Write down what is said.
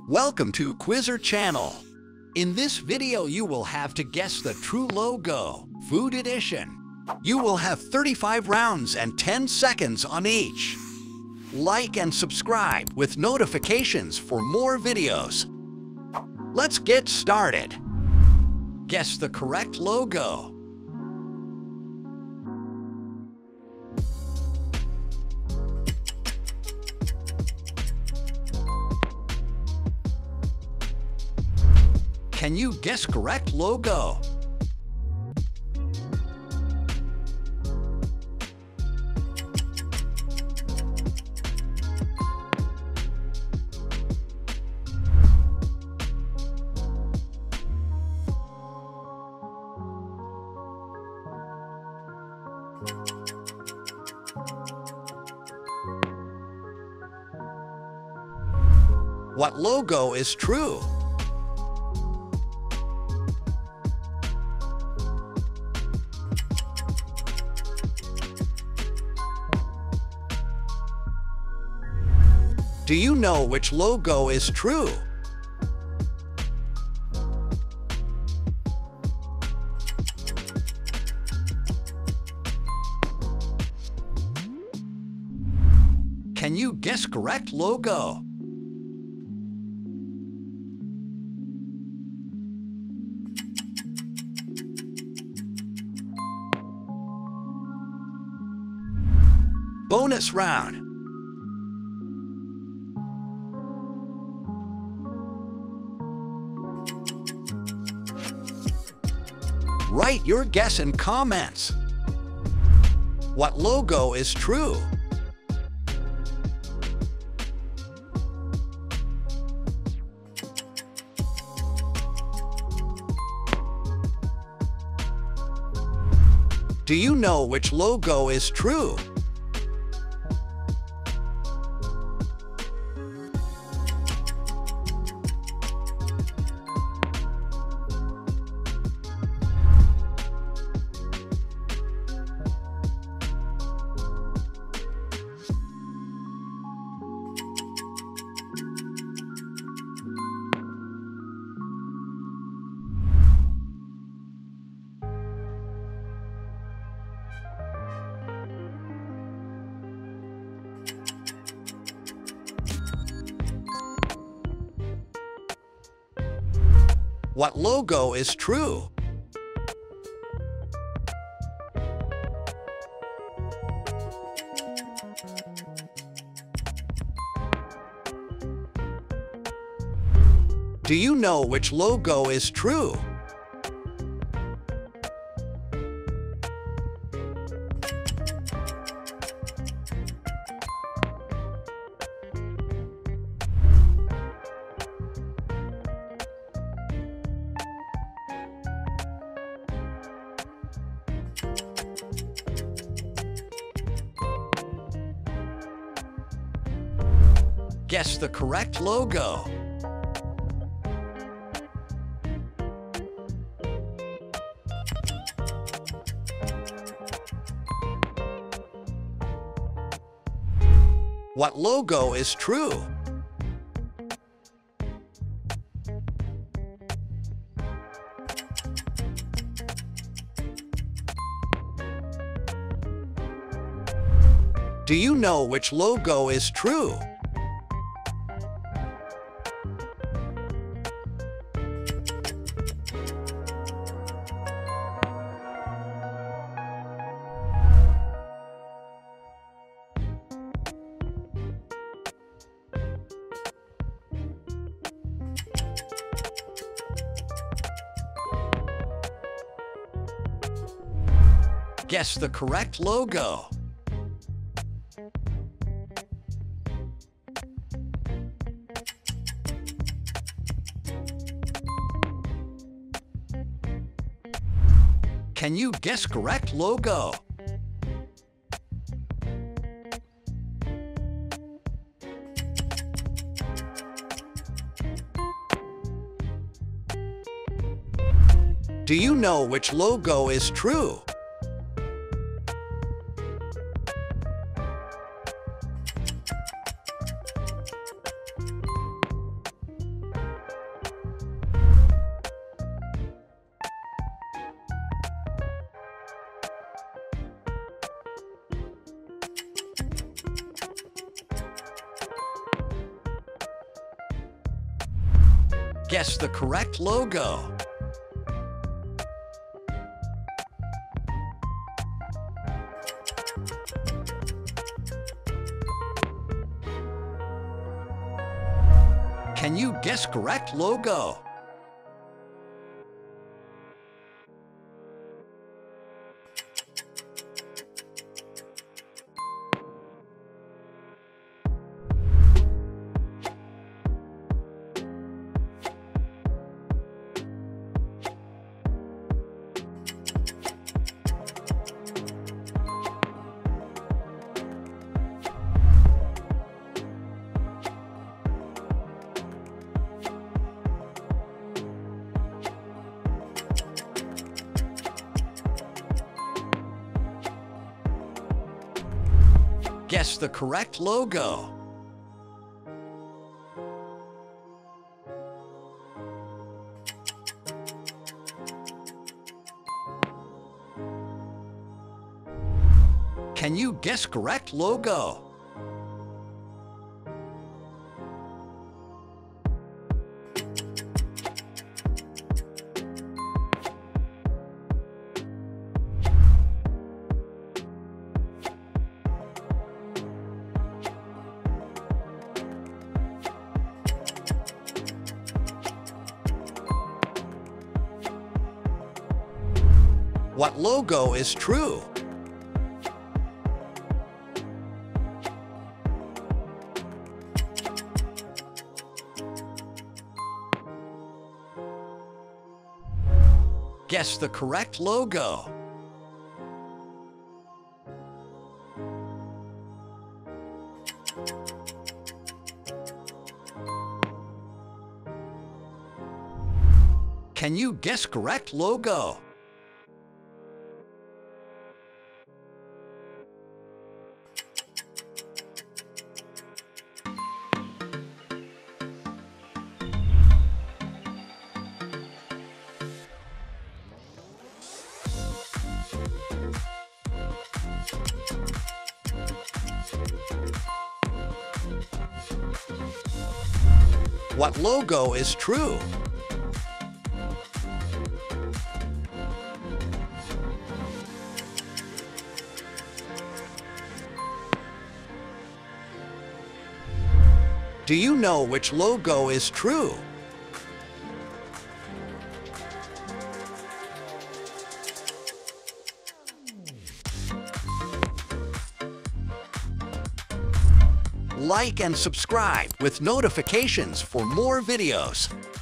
Welcome to Quizzer Channel. In this video, you will have to guess the true logo, Food Edition. You will have 35 rounds and 10 seconds on each. Like and subscribe with notifications for more videos. Let's get started. Guess the correct logo. Can you guess correct logo? What logo is true? Do you know which logo is true? Can you guess correct logo? Bonus round. Write your guess in comments. What logo is true? Do you know which logo is true? What logo is true? Do you know which logo is true? Guess the correct logo. What logo is true? Do you know which logo is true? Guess the correct logo. Can you guess correct logo? Do you know which logo is true? Guess the correct logo. Can you guess correct logo? Guess the correct logo. Can you guess correct logo? What logo is true? Guess the correct logo. Can you guess correct logo? What logo is true? Do you know which logo is true? Like and subscribe with notifications for more videos.